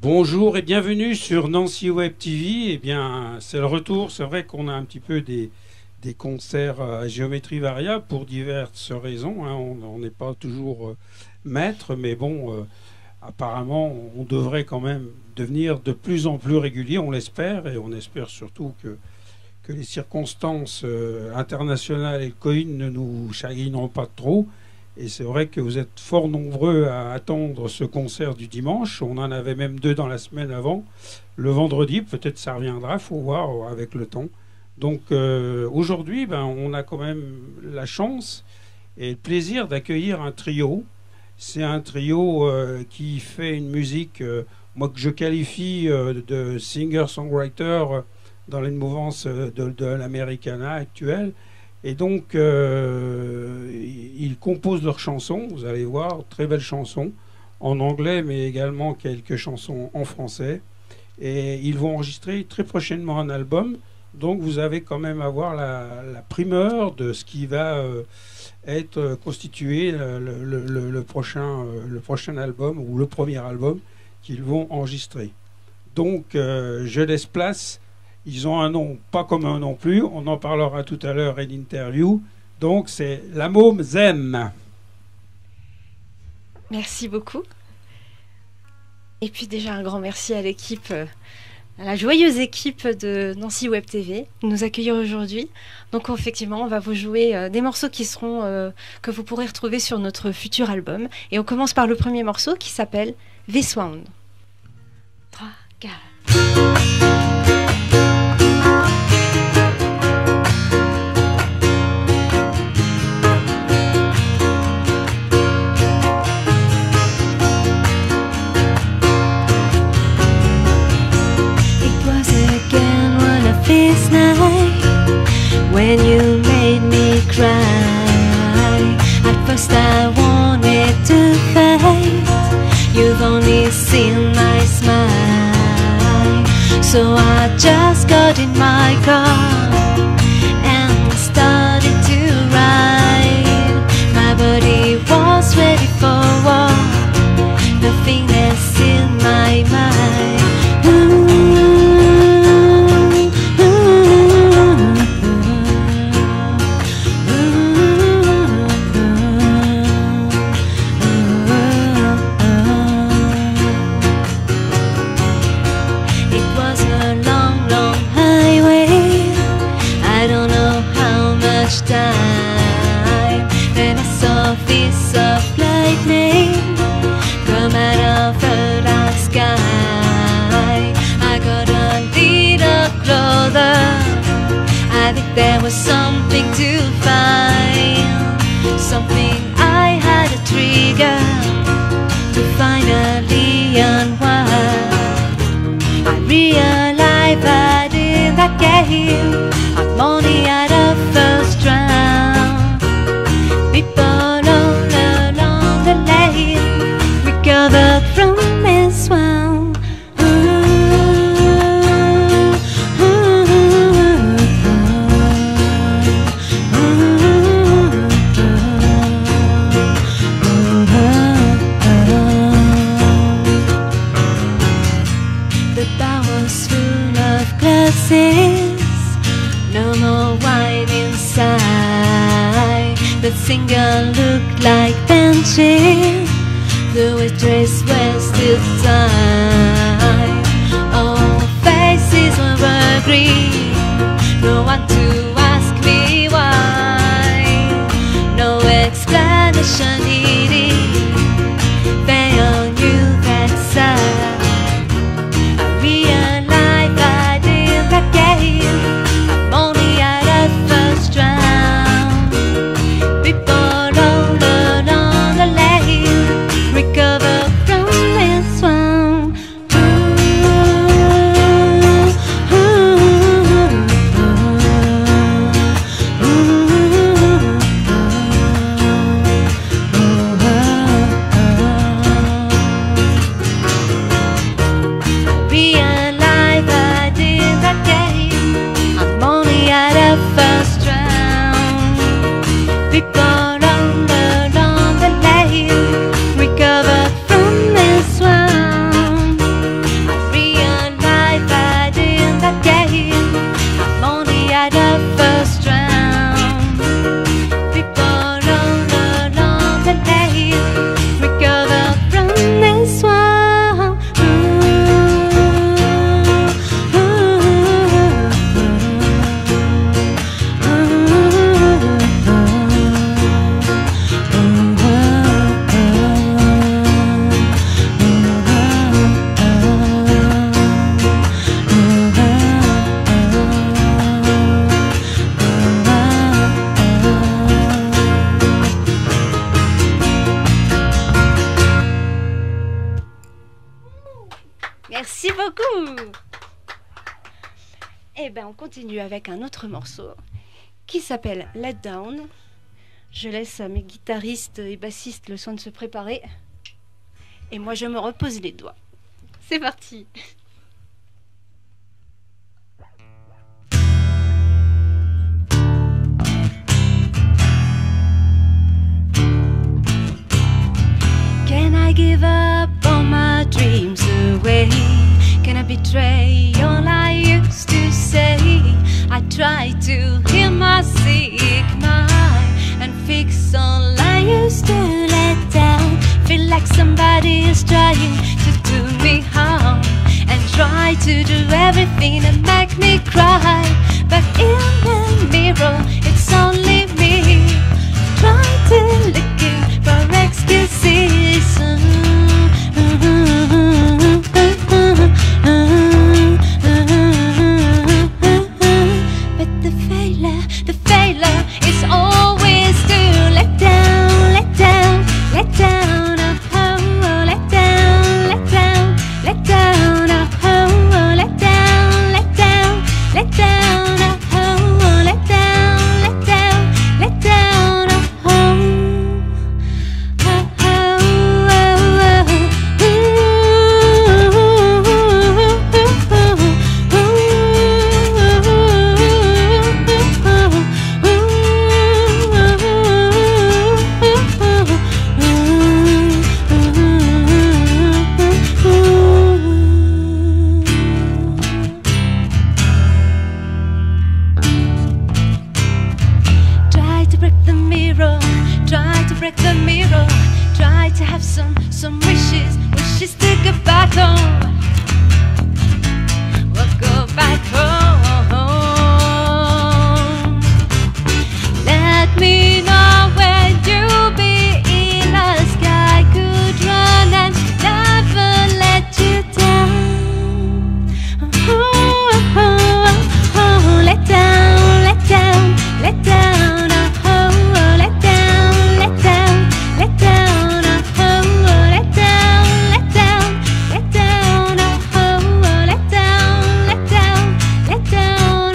Bonjour et bienvenue sur Nancy Web TV. Eh bien, c'est le retour. C'est vrai qu'on a un petit peu des concerts à géométrie variable pour diverses raisons. Hein. On n'est pas toujours maître, mais bon, apparemment, on devrait quand même devenir de plus en plus régulier, on l'espère, et on espère surtout que les circonstances internationales et le Covid ne nous chagrineront pas trop. Et c'est vrai que vous êtes fort nombreux à attendre ce concert du dimanche. On en avait même 2 dans la semaine avant. Le vendredi, peut-être ça reviendra, il faut voir avec le temps. Donc aujourd'hui, on a quand même la chance et le plaisir d'accueillir un trio. C'est un trio qui fait une musique, moi que je qualifie de singer-songwriter dans les mouvances de l'Americana actuelle. Et donc, ils composent leurs chansons, vous allez voir, très belles chansons, en anglais, mais également quelques chansons en français. Et ils vont enregistrer très prochainement un album. Donc, vous avez quand même à voir la primeur de ce qui va être constitué le prochain album, ou le premier album qu'ils vont enregistrer. Donc, je laisse place. Ils ont un nom pas commun non plus. On en parlera tout à l'heure à l'interview. Donc, c'est La Môme Zen. Merci beaucoup. Et puis déjà, un grand merci à l'équipe, à la joyeuse équipe de Nancy Web TV de nous accueillir aujourd'hui. Donc, effectivement, on va vous jouer des morceaux qui seront, que vous pourrez retrouver sur notre futur album. Et on commence par le premier morceau qui s'appelle This One. 3, 4. This night when you made me cry, at first I wanted to fight. You've only seen my smile, so I just got in my car and started to ride. My body was ready for war, nothingness in my mind. There was something to find, something I had a trigger to finally unwind. I realized that in that game I'm only at a first round. People all along the lane recovered from this one. No more wine inside. The singer looked like benches. The waitress wasted time. All faces were green. No one to ask me why. No explanation needed. They all knew that side. beaucoup. Et ben on continue avec un autre morceau qui s'appelle Let Down. Je laisse à mes guitaristes et bassistes le soin de se préparer. Et moi je me repose les doigts. C'est parti. Can I give up all my dreams away? Can I betray all I used to say? I try to heal my sick mind and fix all I used to let down. Feel like somebody is trying to do me harm and try to do everything to make me cry. But in the mirror, it's only me. Try to looking for excuses. But the failure is always to let down, let down, let down, oh, let down, let down, let down, oh, let down, let down, let down, oh, let down, let down, let down, oh. Try to break the mirror, try to break the mirror, try to have some wishes to go back home. We'll go back home. Let me know when you'll be in the sky, could run and never let you down. Let down, let down, let down, oh, let down, let down, let down, oh, let down, let down, let down, oh, let down, let down, let down,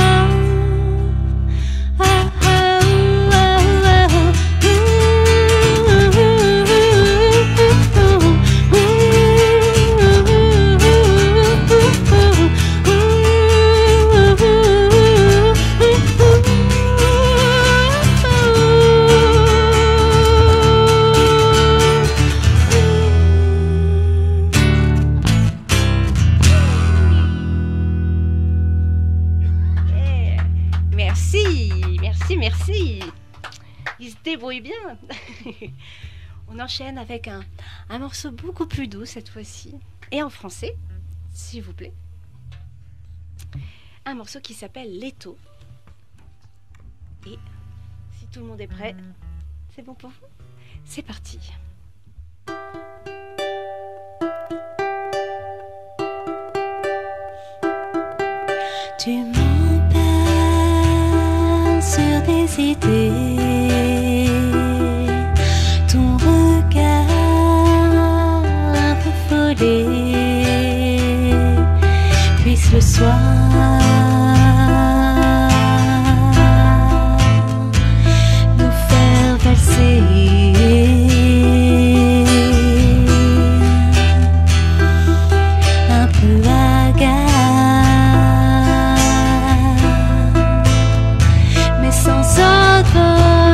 Yeah. Merci, merci, merci. Il se débrouille bien. On enchaîne avec un morceau beaucoup plus doux cette fois-ci. Et en français, s'il vous plaît. Un morceau qui s'appelle Leto. Et si tout le monde est prêt, c'est bon pour vous? C'est parti. Tu m'empêches sur des idées, ton regard un peu follet, puisse le soir nous faire valser. Un peu hagard, mais sans ordre.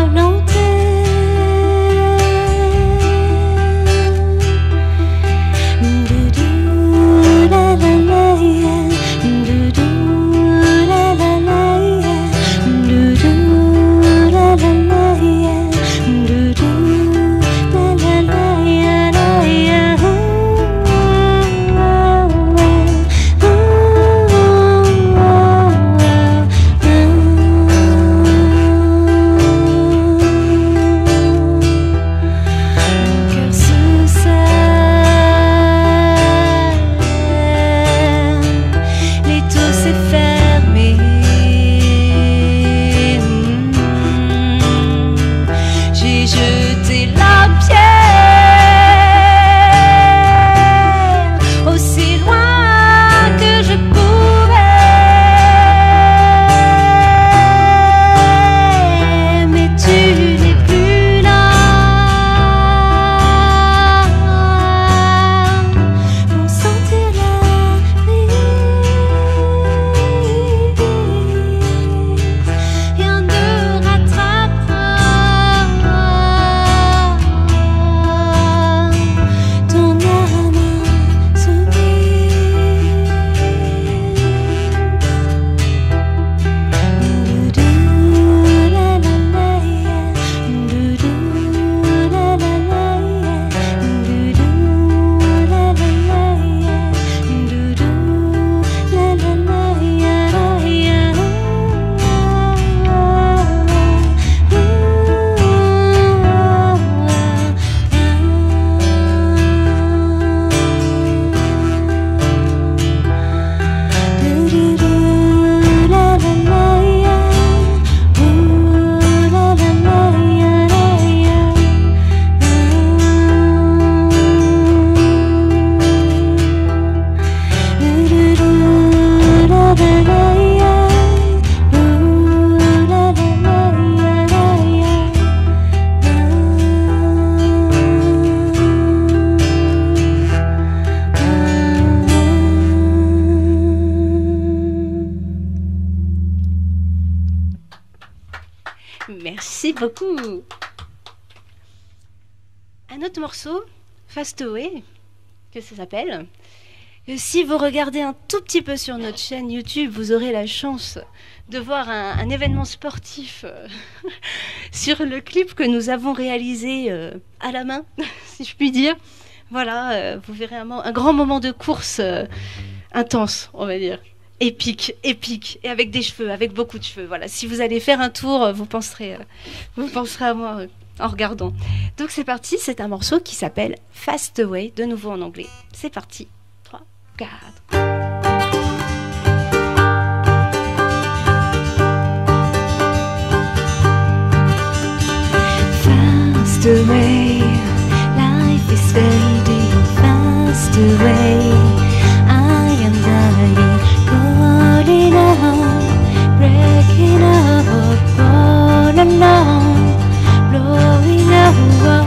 beaucoup. Un autre morceau, Fast Away, que ça s'appelle. Si vous regardez un tout petit peu sur notre chaîne YouTube, vous aurez la chance de voir un événement sportif sur le clip que nous avons réalisé à la main, si je puis dire. Voilà, vous verrez un grand moment de course intense, on va dire. Épique, épique, et avec des cheveux, avec beaucoup de cheveux. Voilà, si vous allez faire un tour, vous penserez à moi en regardant. Donc c'est parti, c'est un morceau qui s'appelle Fast Away, de nouveau en anglais. C'est parti, 3, 4. Fast away, life is fading fast away. I am dying, falling out, breaking up, all alone, blowing up.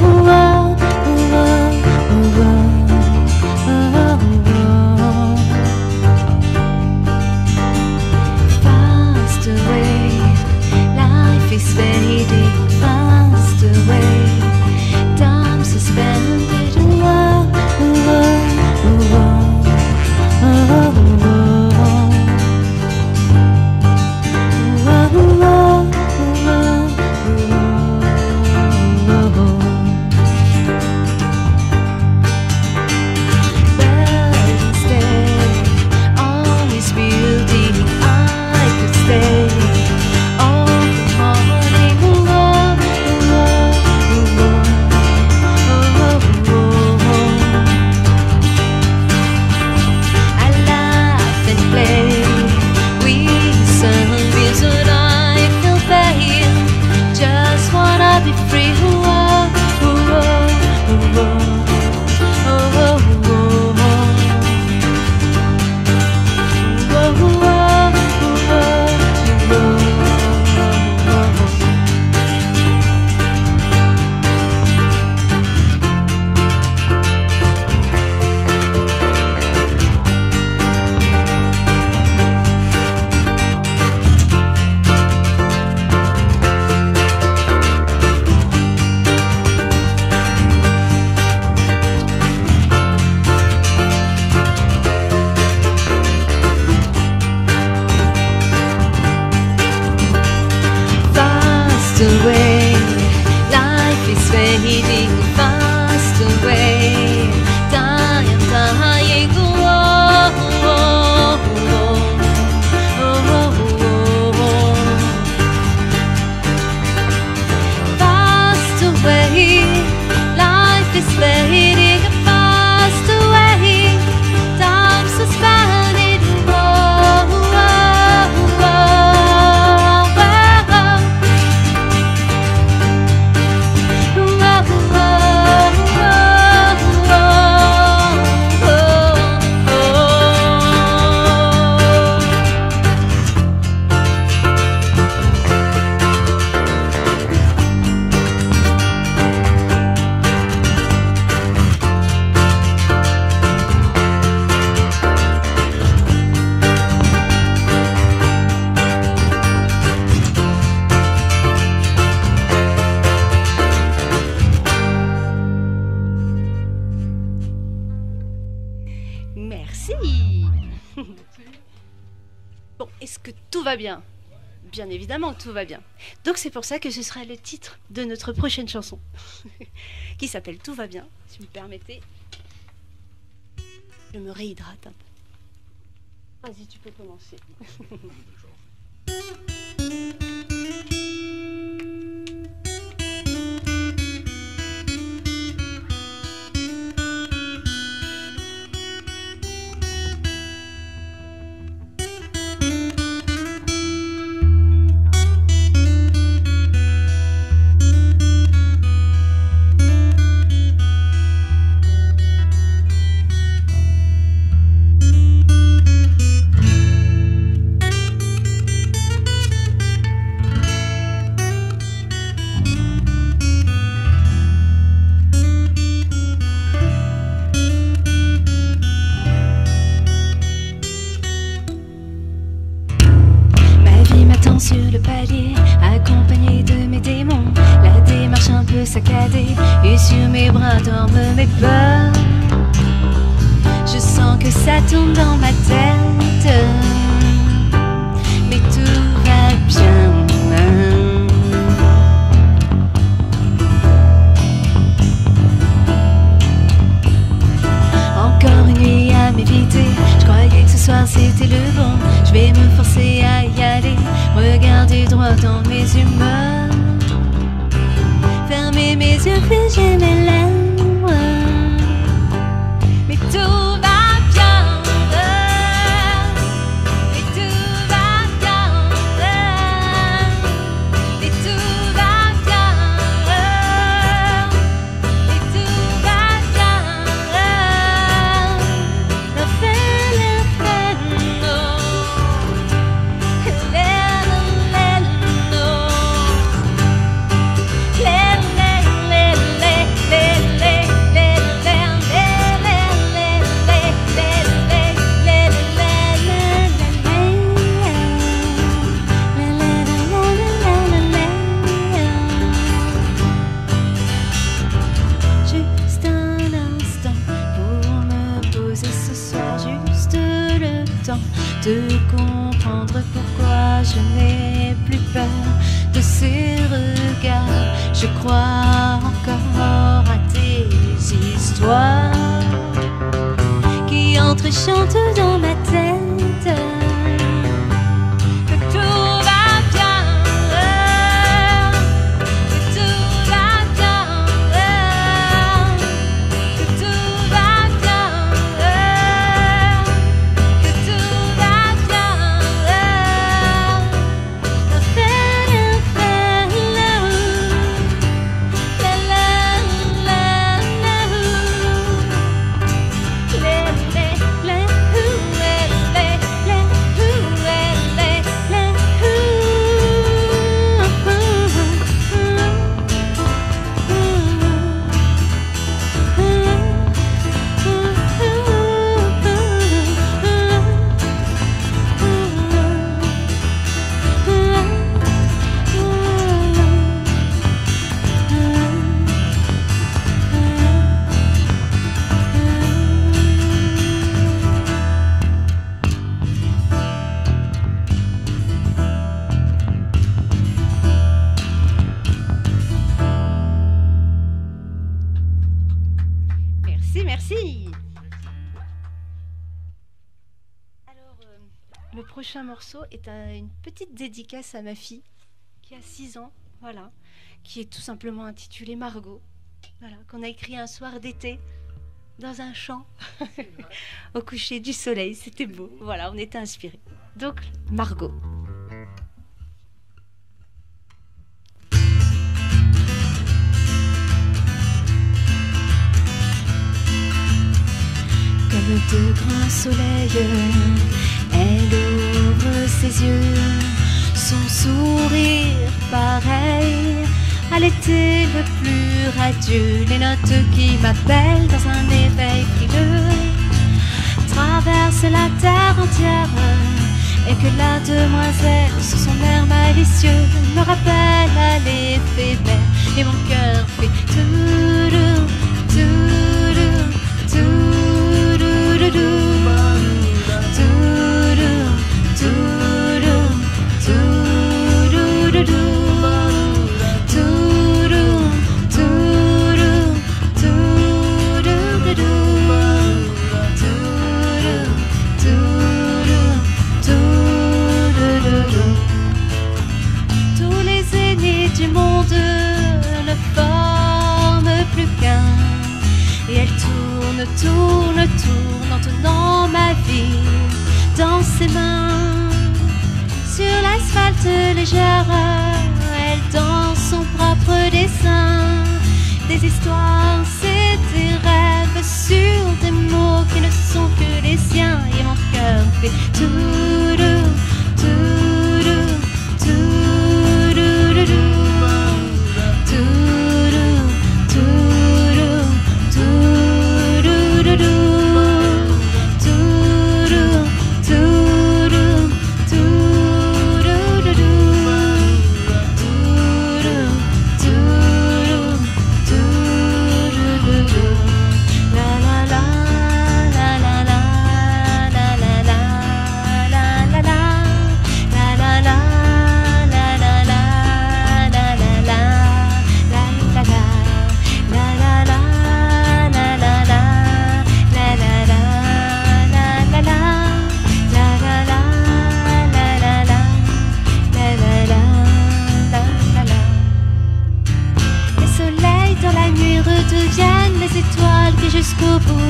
Fast away, life is fading fast away. Time suspended, Bon, est-ce que tout va bien? Bien évidemment, tout va bien. Donc c'est pour ça que ce sera le titre de notre prochaine chanson, qui s'appelle Tout va bien. Si vous me permettez, je me réhydrate un peu. Vas-y, tu peux commencer. mes bras dorment mes peurs. Je sens que ça tourne dans ma tête, mais tout va bien. Encore une nuit à m'éviter, je croyais que ce soir c'était le bon. Je vais me forcer à y aller, regarder droit dans mes humeurs. Fermer mes yeux, figer mes lèvres, mais tout va bien, mais tout va bien, mais tout va bien, mais tout va bien. Juste un instant pour me poser ce soir, juste le temps de comprendre pourquoi je n'ai plus peur de ces regards. Je crois encore à tes histoires qui entrechantent dans ma tête. Que tout va bien, que tout va bien, que tout va bien, que tout va bien. Merci. Alors, le prochain morceau est une petite dédicace à ma fille qui a 6 ans, voilà, qui est tout simplement intitulée Margot, voilà, qu'on a écrit un soir d'été dans un champ au coucher du soleil. C'était beau, voilà, on était inspirés. Donc, Margot. Comme de grands soleils, elle ouvre ses yeux, son sourire pareil à l'été le plus radieux. Les notes qui m'appellent dans un éveil frileux traversent la terre entière, et que la demoiselle, sous son air malicieux, me rappelle à l'éphémère. Et mon cœur fait toulou, toulou, toulou, toulou, toulou, tous les aînés du monde ne forment plus qu'un, et elle tourne, tourne, tourne en tenant ma vie dans ses mains. Sur l'asphalte légère, elle danse son propre dessin. Des histoires, c'est des rêves sur des mots qui ne sont que les siens. Et mon cœur fait toulou, toulou, toulou, toulou, toulou, toulou, toulou.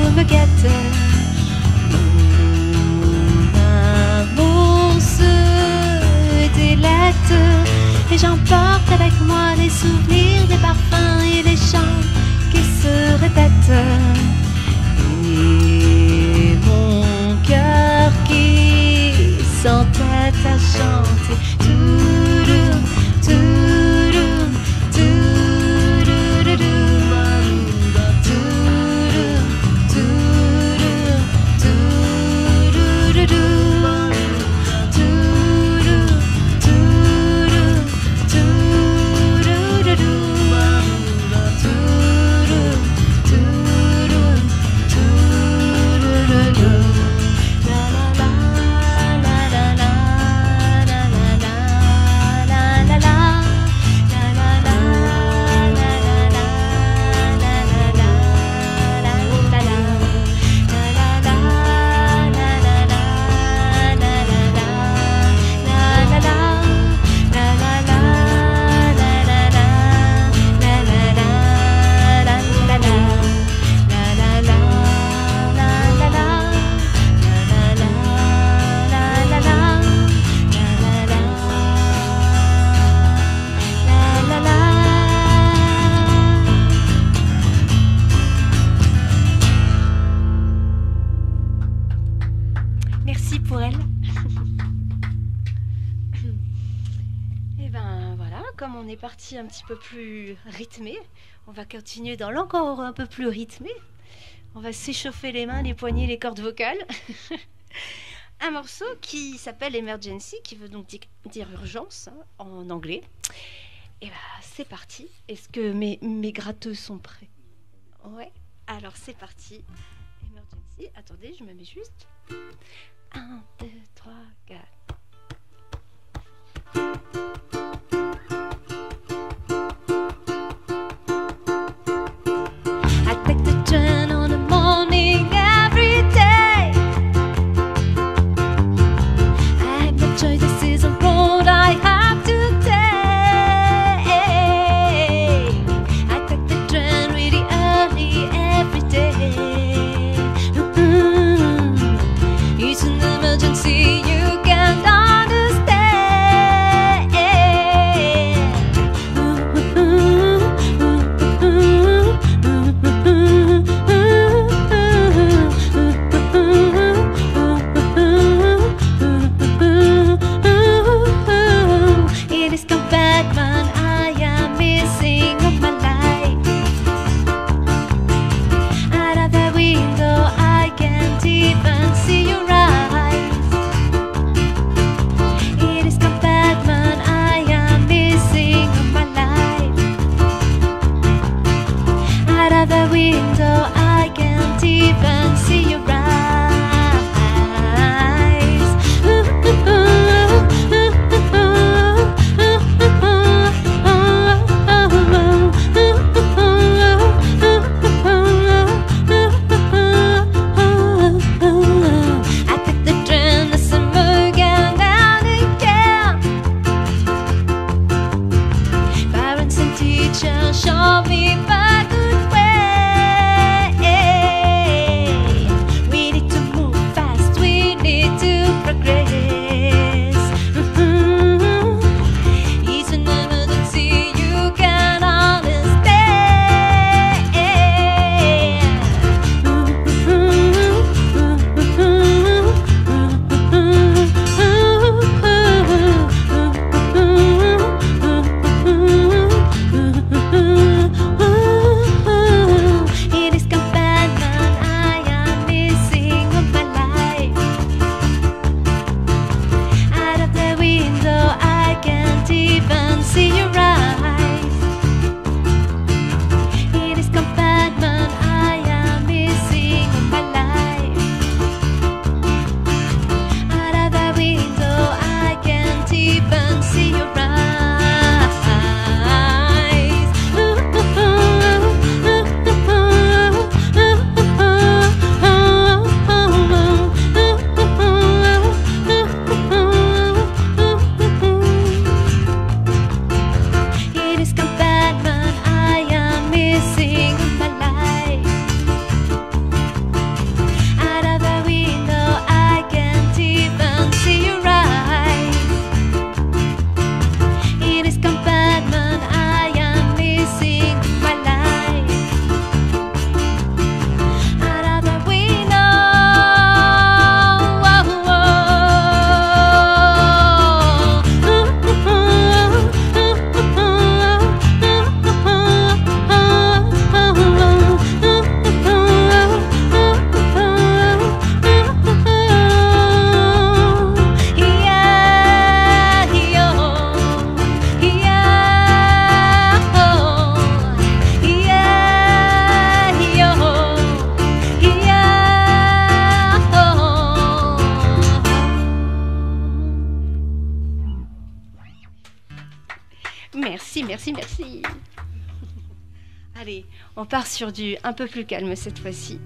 me guette. Mon amour se délecte et j'emporte avec moi les souvenirs, les parfums et les chants qui se répètent. Et mon cœur qui s'entête à chanter. Toudoum, toudoum, toudoum, toudoum, toudoum, toudoum, Merci pour elle. Et ben voilà, comme on est parti un petit peu plus rythmé, on va continuer dans l'encore un peu plus rythmé. On va s'échauffer les mains, les poignets, les cordes vocales. Un morceau qui s'appelle Emergency, qui veut donc dire urgence hein, en anglais. Et ben c'est parti. Est-ce que mes gratteux sont prêts? Ouais. Alors c'est parti. Emergency. Attendez, je me mets juste. 1, 2, 3, 4. I take the train on the morning every day. I have no choice, this is a road I have to take. I take the train really early every day. It's an emergency, you can't understand. It is compartment I am missing of my life. Out of the window I can't even see your eyes. It is compartment I am missing of my life. Out of the window I can't even see your eyes. I took the train this summer again and again. Parents and teachers show me the good way. merci, merci. Allez, on part sur du un peu plus calme cette fois-ci.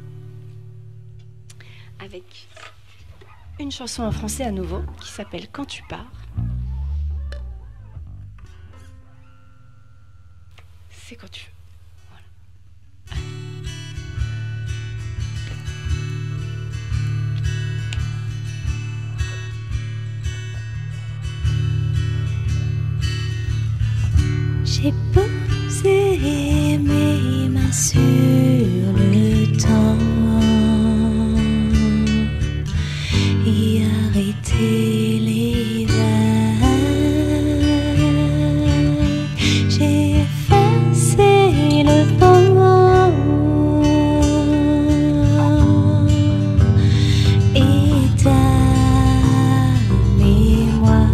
Avec une chanson en français à nouveau qui s'appelle Quand tu pars. C'est quand tu veux. J'ai posé mes mains sur le temps et arrêté les vagues. J'ai effacé le vent et ta mémoire.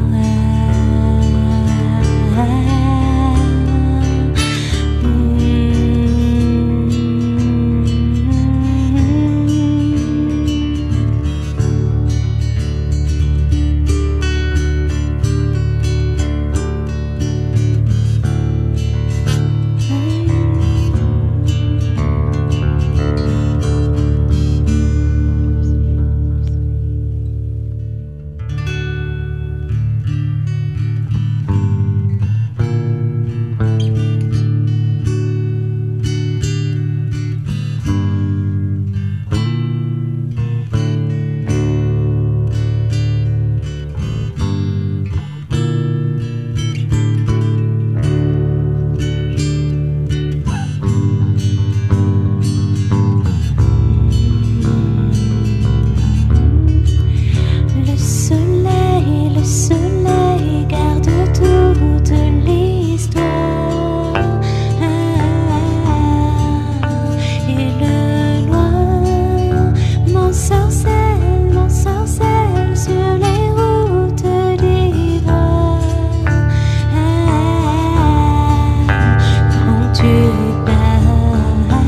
Le soleil garde toute l'histoire et le loin m'ensorcelle sur les routes d'hiver. Quand tu pars,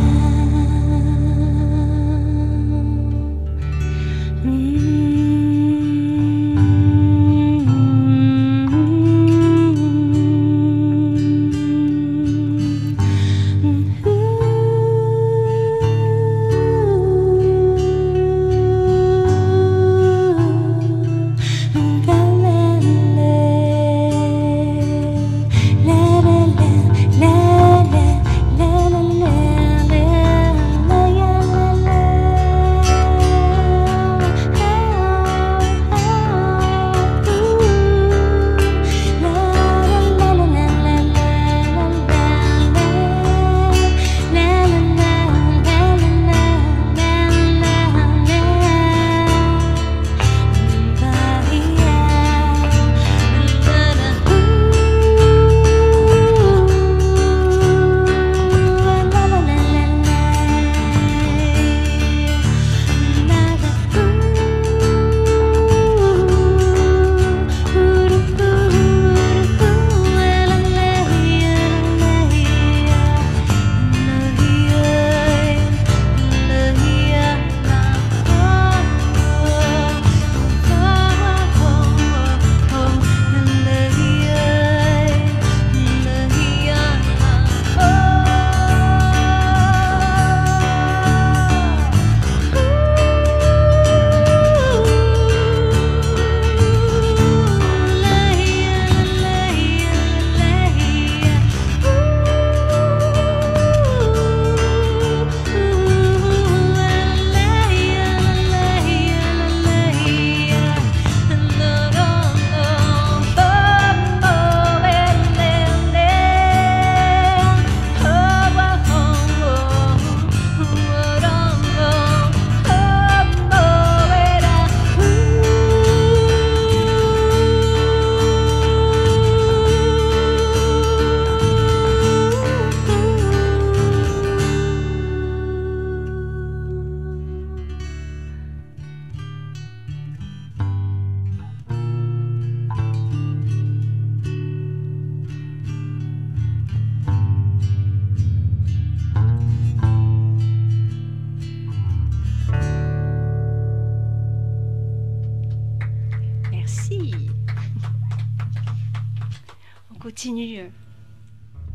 continue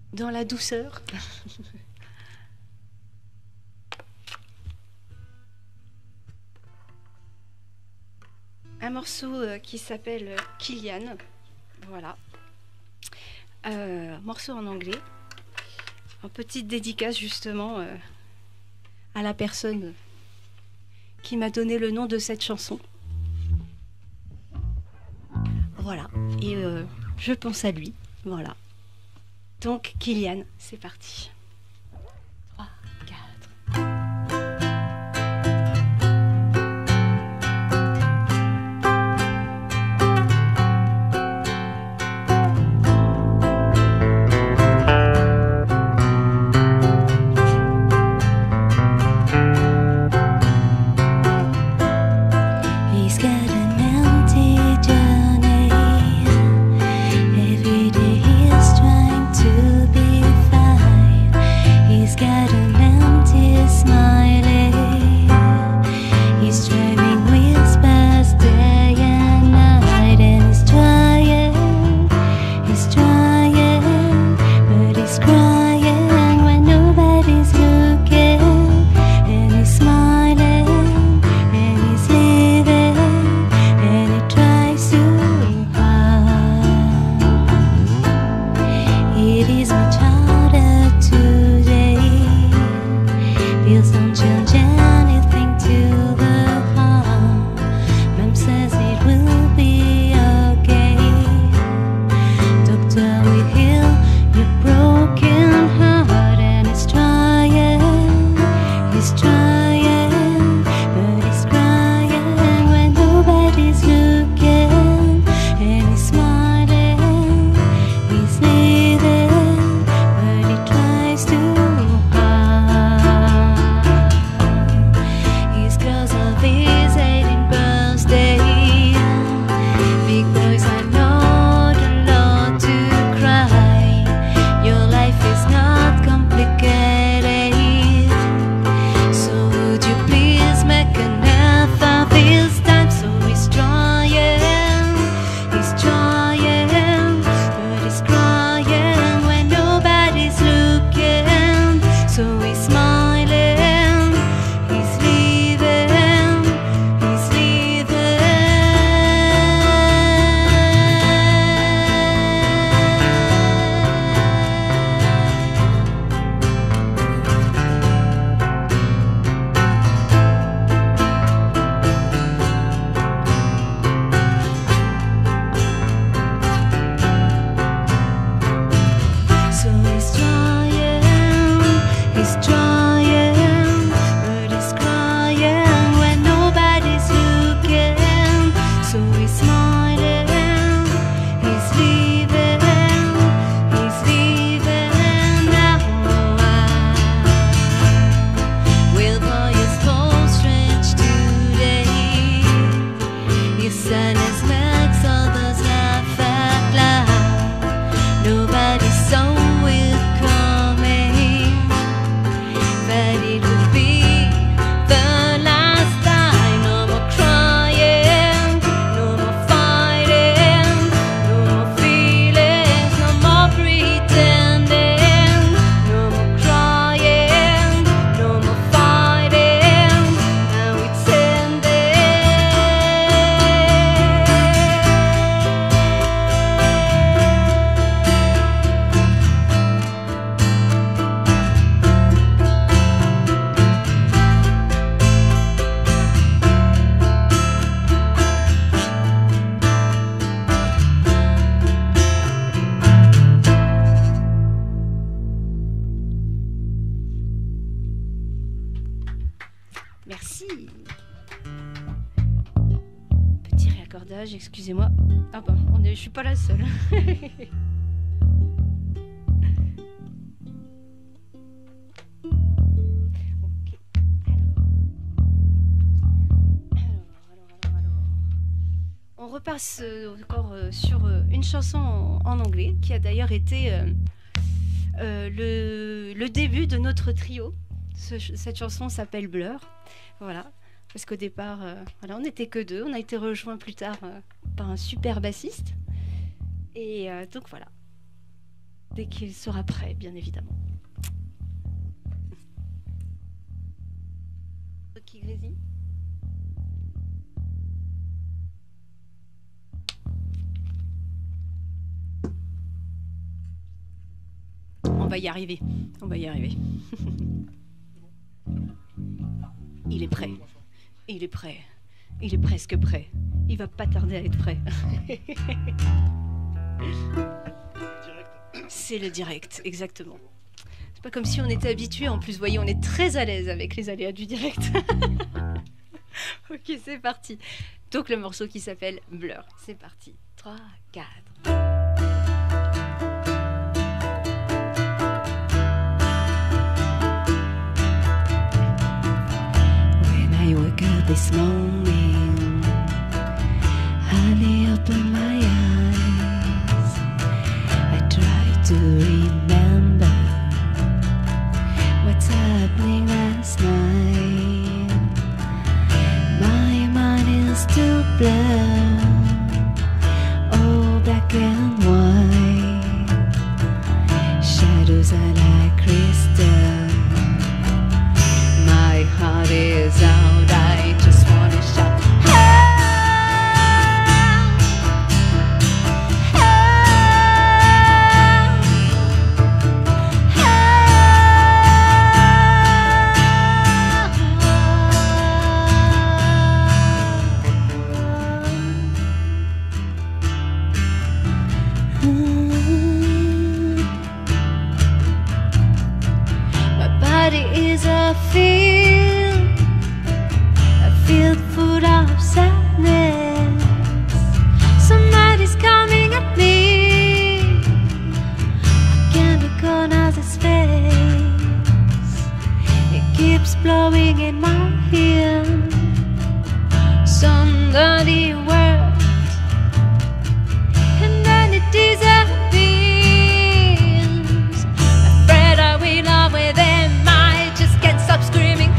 dans la douceur. Un morceau qui s'appelle Kilian. Voilà. Morceau en anglais. En petite dédicace justement à la personne qui m'a donné le nom de cette chanson. Voilà. Et je pense à lui. Voilà. Donc Kilian, c'est parti. 3, 4. Merci. Petit réaccordage, excusez-moi. Ah bon, je suis pas la seule. Ok. Alors. On repasse encore sur une chanson en anglais qui a d'ailleurs été le début de notre trio. Cette chanson s'appelle Blur. Voilà. Parce qu'au départ, voilà, on n'était que deux. On a été rejoints plus tard par un super bassiste. Et donc voilà. dès qu'il sera prêt, bien évidemment. Qui grésille? On va y arriver. On va y arriver. Il est prêt. Il est prêt. Il est presque prêt. Il va pas tarder à être prêt. C'est le direct, exactement. C'est pas comme si on était habitué. En plus, vous voyez, on est très à l'aise avec les aléas du direct. Ok, c'est parti. Donc le morceau qui s'appelle Blur. C'est parti. 3, 4. I woke up this morning, honey, open my eyes. I try to remember what's happening last night. My mind is too blurred, all black and white. Shadows are like crystal. My heart is out, I just wanna shout help, my body is a field full of sadness. Somebody's coming at me. I can't recognize his face. It keeps blowing in my ear. Some dirty words, and then it disappears. Afraid I will love with him. I just can't stop screaming.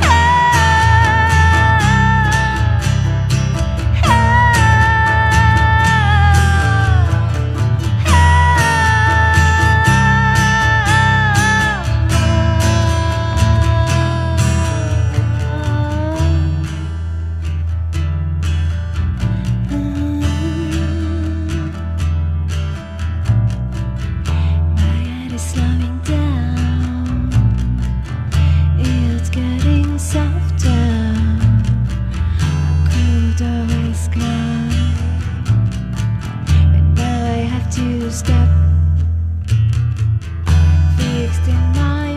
Step fixed in my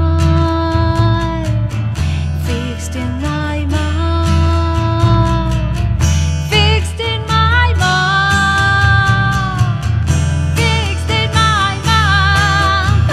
mind, fixed in my mind, fixed in my mind, fixed in my mind.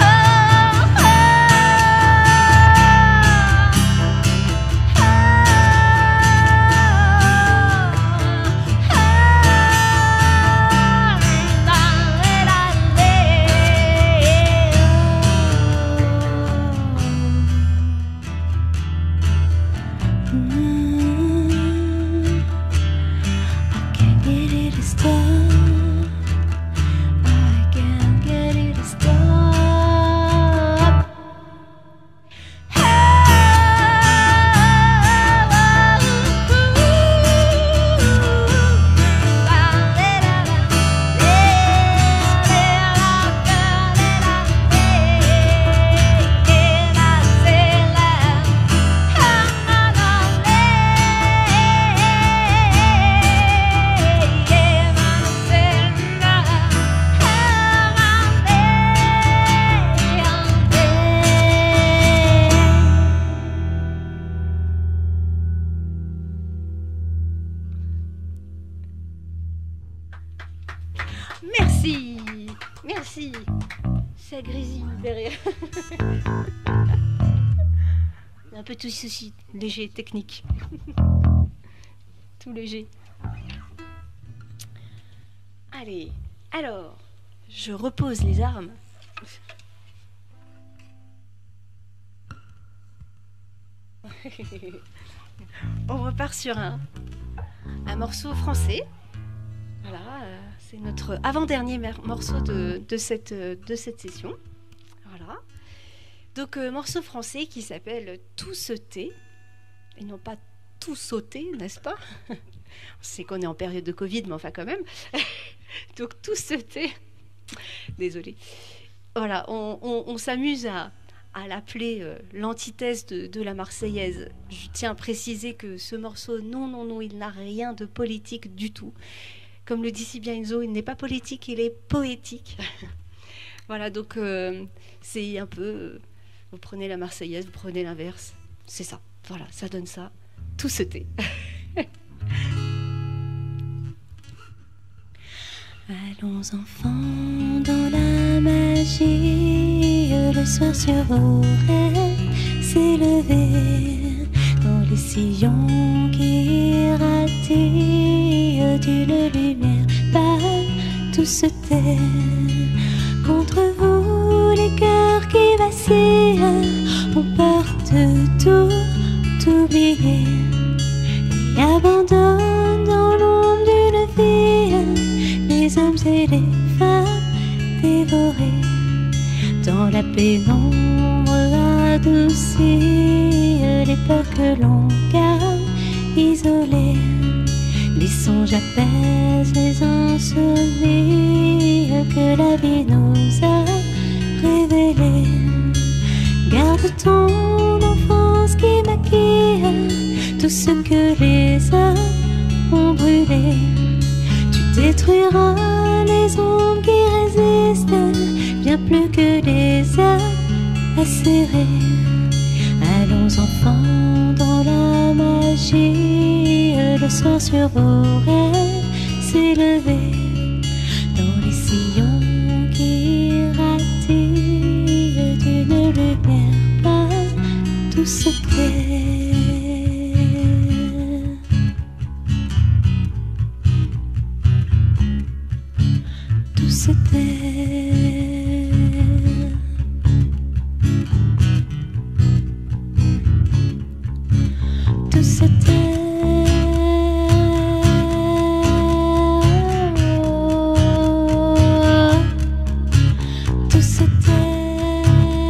Merci, merci. Ça grésille derrière. Un peu tout ceci, léger, technique. Tout léger. Allez, alors, je repose les armes. On repart sur un morceau français. Voilà, C'est notre avant-dernier morceau de cette session. Voilà. Donc, morceau français qui s'appelle Tout se tait, et non pas tout sauter, n'est-ce pas? On sait qu'on est en période de Covid, mais enfin quand même. Donc, Tout se tait. Désolée. Voilà, on s'amuse à l'appeler l'antithèse de la Marseillaise. Je tiens à préciser que ce morceau, non, il n'a rien de politique du tout. Comme le dit si bien Enzo, il n'est pas politique, il est poétique. Voilà, donc c'est un peu... vous prenez la Marseillaise, vous prenez l'inverse. C'est ça, voilà, ça donne ça. Tout se tait. Allons enfants dans la magie, le soir sur vos rêves s'élever dans les sillons qui irradient d'une lumière pâle. Tout se tait contre vous, les cœurs qui vacillent ont peur de tout oublier et abandonnent dans l'ombre d'une vie les hommes et les femmes dévorés dans la pénombre adoucie, les peurs que l'on garde isolées. Les songes apaisent les insomnies que la vie nous a révélées. Garde ton enfance qui maquille tout ce que les hommes ont brûlé. Tu détruiras les ombres qui résistent, bien plus que les âmes acérées. Allons enfants dans la magie, le soir sur vos rêves s'élever dans les sillons qui irradient d'une lumière pâle. Tout se tait. Tout se tait. Tout se tait. Tout se tait.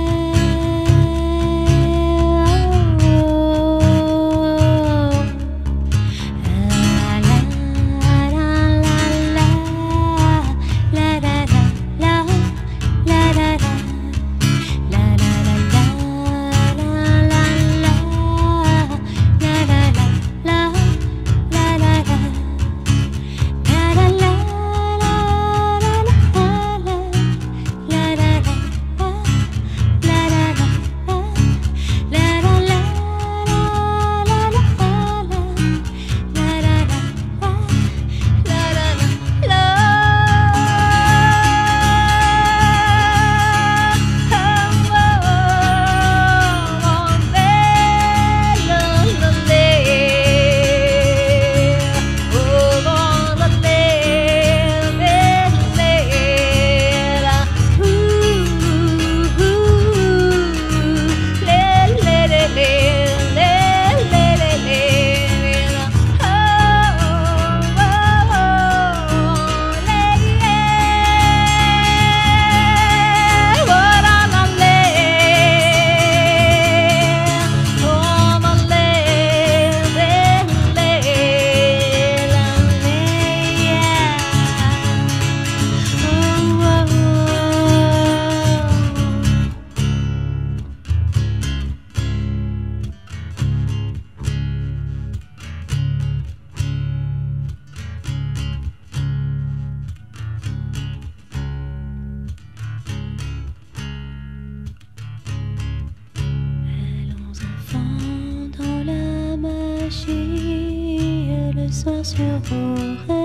Le soir sur vos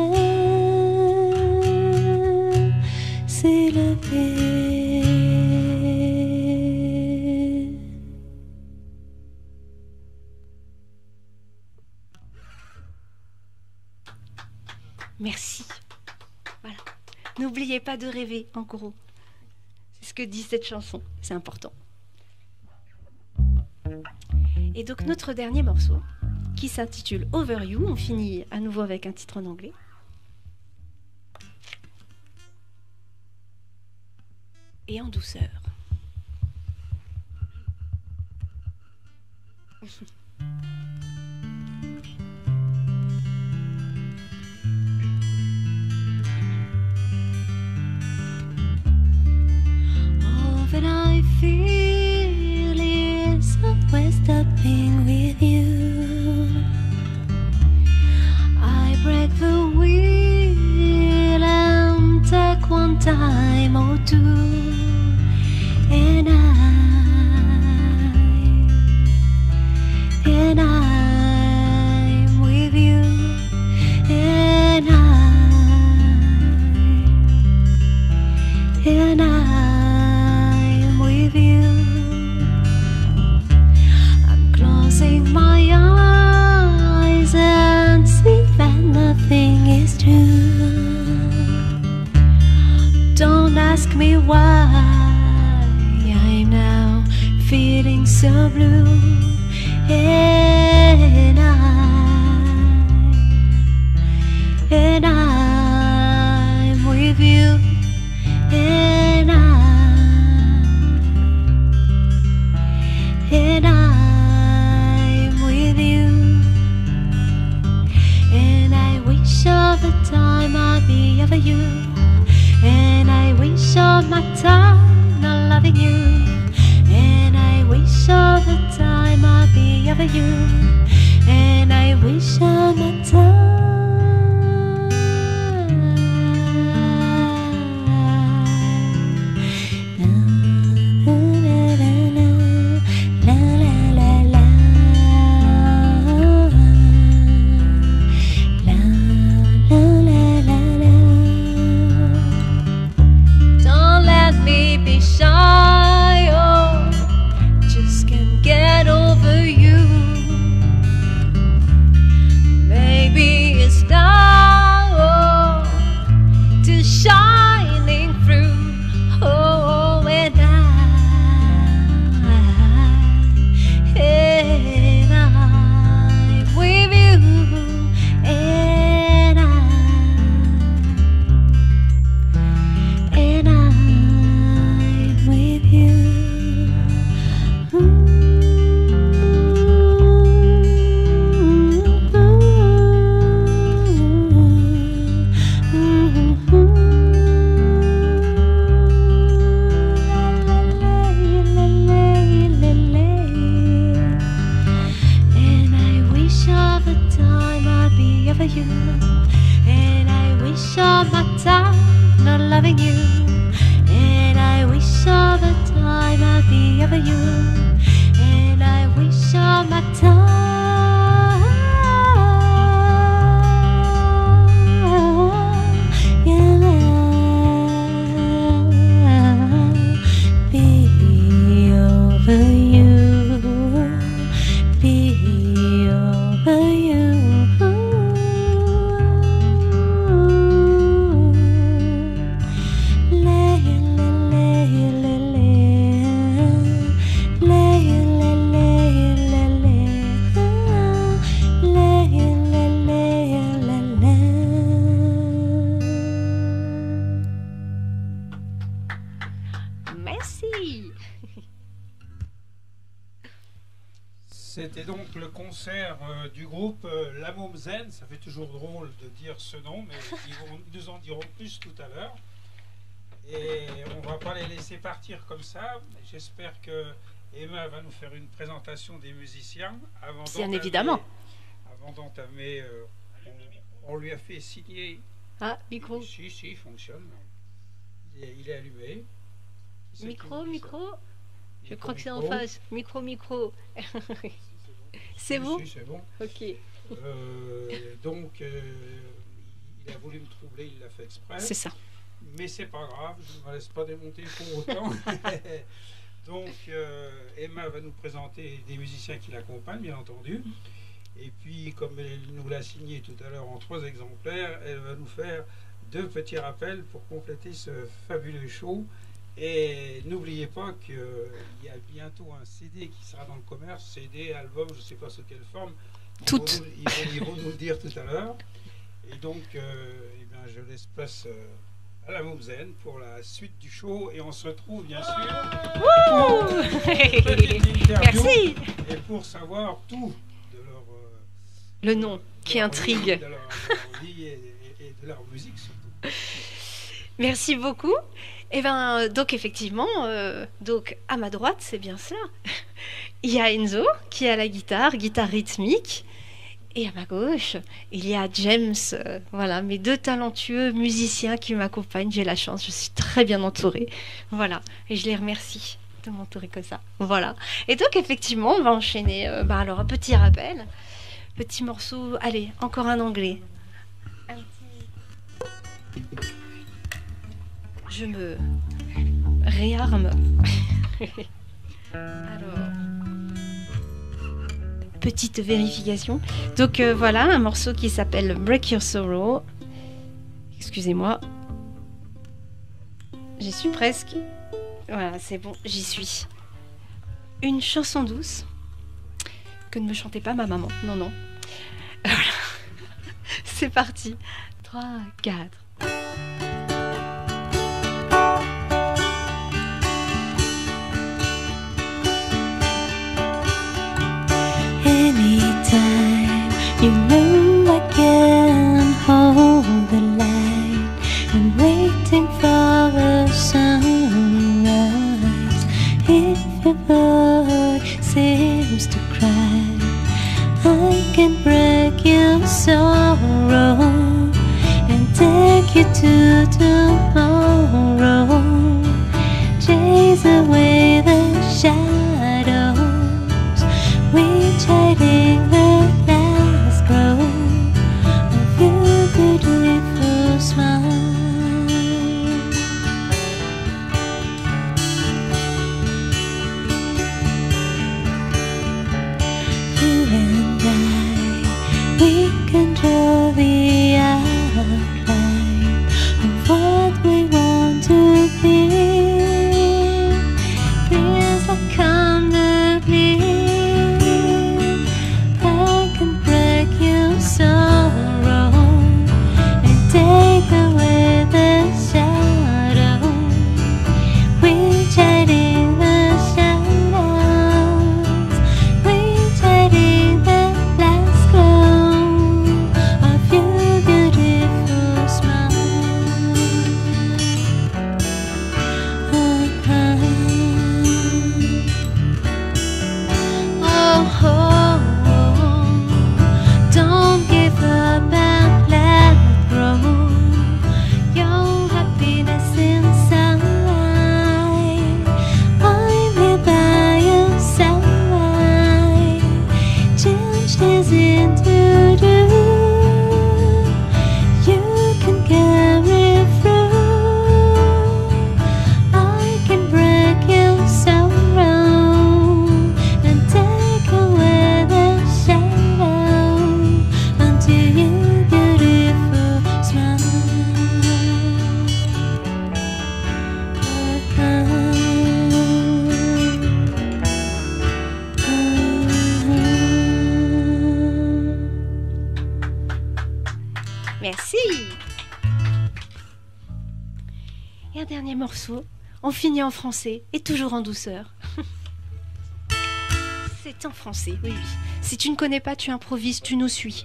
rêves s'élever. Merci. Voilà. N'oubliez pas de rêver, en gros. C'est ce que dit cette chanson. C'est important. Et donc notre dernier morceau, qui s'intitule Over You, on finit à nouveau avec un titre en anglais. et en douceur. All that I feel is always stopping with you. I break the wheel and take one time or two, and I'm with you, and I'm with you. I'm closing my eyes and see that nothing is true. Don't ask me why I'm now feeling so blue, and I'm with you, and I'm with you, and I wish all the time I'd be over you, and I wish all my time not loving you, and I wish all the time I'd be over you, and I wish all my time. Don't let me be shy, oh, just can't get over you. Maybe it's now, oh, to shining through, oh, and I'm with you, and I'm with you. And I wish all the time I'd be over you, and I wish all my time not loving you, and I wish all the time I'd be over you, and I wish all my time, yeah, be over you, be over you. Merci. C'était donc le concert du groupe La Môme Zen. Ça fait toujours drôle de dire ce nom, mais ils nous en diront plus tout à l'heure. Et on va pas les laisser partir comme ça. J'espère que Emma va nous faire une présentation des musiciens. Bien évidemment. Avant d'entamer, on lui a fait signer. Ah, micro. Si, il fonctionne. Il est allumé. Micro. Je crois que c'est en micro. face. Micro. C'est bon? Si, c'est bon. Ok. Donc, il a voulu me troubler, il l'a fait exprès. C'est ça. Mais c'est pas grave, je ne me laisse pas démonter pour autant. Donc, Emma va nous présenter des musiciens qui l'accompagnent, bien entendu. Et puis, comme elle nous l'a signé tout à l'heure en 3 exemplaires, elle va nous faire 2 petits rappels pour compléter ce fabuleux show. Et n'oubliez pas qu'il y a bientôt un CD qui sera dans le commerce, CD, album, je ne sais pas sous quelle forme. Toutes. Ils vont nous le dire tout à l'heure. Et donc, eh bien, je laisse place à la Moussaine pour la suite du show et on se retrouve bien sûr Wouh pour une petite interview Merci. et pour savoir tout de leur Le nom qui intrigue. de leur vie et de leur musique surtout. Merci beaucoup. Et ben donc effectivement, donc à ma droite, c'est bien cela. Il y a Enzo qui est à la guitare rythmique. Et à ma gauche, il y a James, voilà, mes deux talentueux musiciens qui m'accompagnent. J'ai la chance, je suis très bien entourée. Voilà, et je les remercie de m'entourer comme ça. Voilà. Et donc effectivement, on va enchaîner. Alors un petit rappel, petit morceau. Allez, encore un anglais. Un petit... Je me réarme. Alors. Petite vérification. Donc voilà, un morceau qui s'appelle Break Your Sorrow. Excusez-moi. J'y suis presque. Voilà, c'est bon, j'y suis. Une chanson douce que ne me chantait pas ma maman. Non, non. Voilà. C'est parti. 3, 4. Anytime, you know I can hold the line. I'm waiting for a sunrise. If your boy seems to cry, I can break your sorrow and take you to tomorrow. Chase away the shadows which hiding the last glow of your beautiful smile. You and I, we can draw the outline of what we want to be. Feels like come the bleed. Sorrow and take away the shadow which hiding the shadows, which hiding the last glow of your beautiful smile. Oh, oh, oh. Don't give up and let it grow. Your happiness inside. I'm here by your side. Change this into do. You can carry through. I can break your sorrow and take away the shadow unto your beautiful smile. Merci. Et un dernier morceau. On finit en français et toujours en douceur. C'est en français, oui, oui. Si tu ne connais pas, tu improvises, tu nous suis.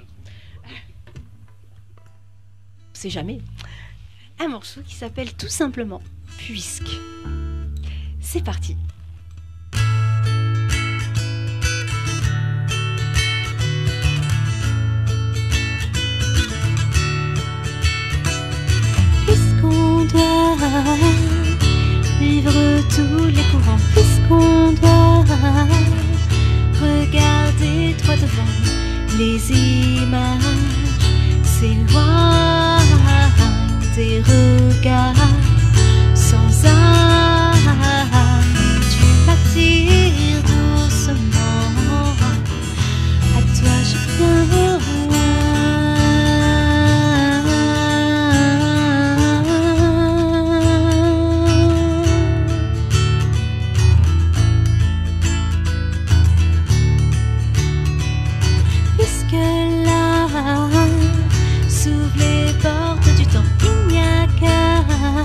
C'est jamais. Un morceau qui s'appelle tout simplement Puisque. C'est parti. Puisqu'on doit vivre tous les courants, puisqu'on doit regarder droit devant, les images s'éloignent des regards sans âme. Tu m'attires doucement, à toi je viens puisque là s'ouvrent les portes du temps, il n'y a qu'à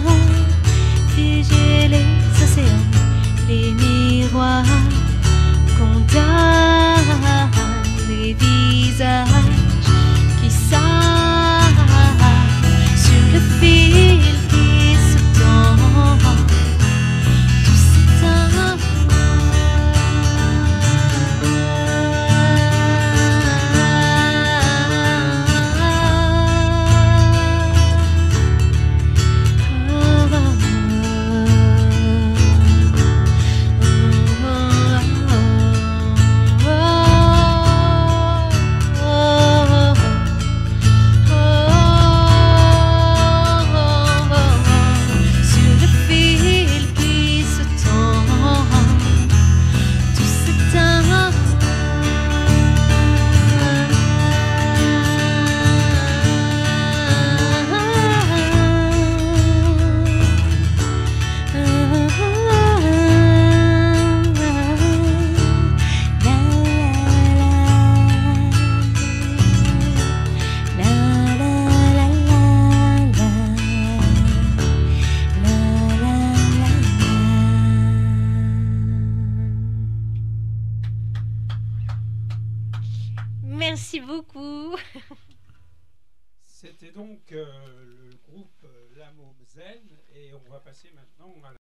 Merci beaucoup. C'était donc le groupe La Môme Zen et on va passer maintenant à